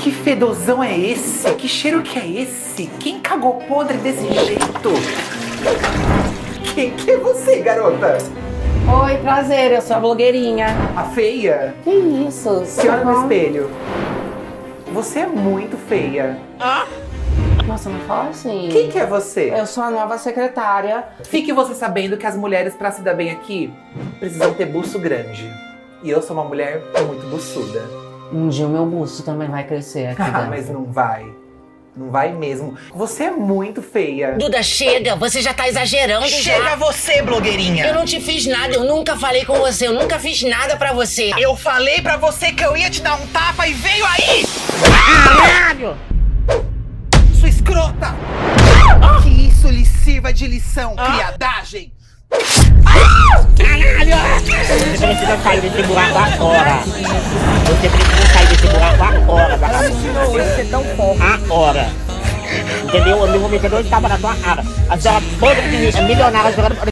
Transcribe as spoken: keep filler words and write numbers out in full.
Que fedozão é esse? Que cheiro que é esse? Quem cagou podre desse jeito? Quem que é você, garota? Oi, prazer, eu sou a blogueirinha. A feia? Que isso? Se olha no espelho. Você é muito feia. Ah? Nossa, não fala assim. Quem que é você? Eu sou a nova secretária. Fique você sabendo que as mulheres, pra se dar bem aqui, precisam ter busto grande. E eu sou uma mulher muito buçuda. Um dia o meu busto também vai crescer aqui. Ah, mas não vai. Não vai mesmo. Você é muito feia. Duda, chega. Você já tá exagerando. Chega já. você, blogueirinha. Eu não te fiz nada. Eu nunca falei com você. Eu nunca fiz nada pra você. Eu falei pra você que eu ia te dar um tapa e veio aí! Caralho! Sua escrota! Ah! Que isso lhe sirva de lição, ah. criadagem! Caralho! Você precisa sair desse buraco agora. Você precisa sair desse buraco agora, vagabundo. Você é tão forte. Agora. Entendeu? Eu vou meter dois tapas na tua cara. A senhora podre de milionária jogando...